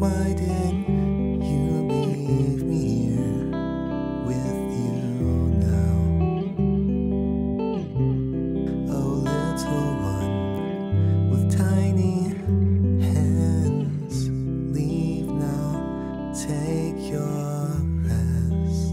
Why did you leave me here with you now? Oh, little one with tiny hands, leave now, take your rest.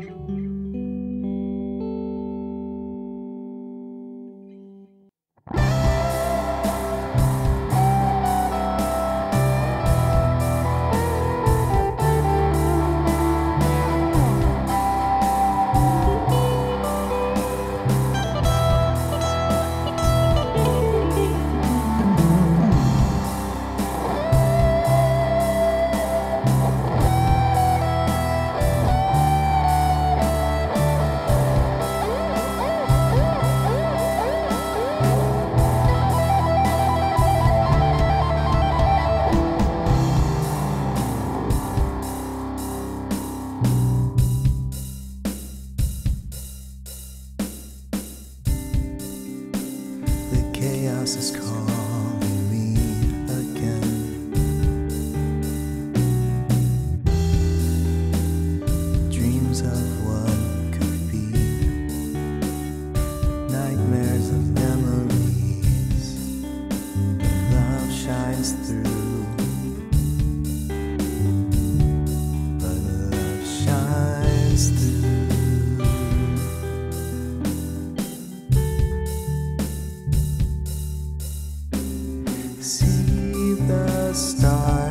The chaos is calling me again. Dreams of what could be, nightmares of memories. Love shines through, but love shines through. See the stars.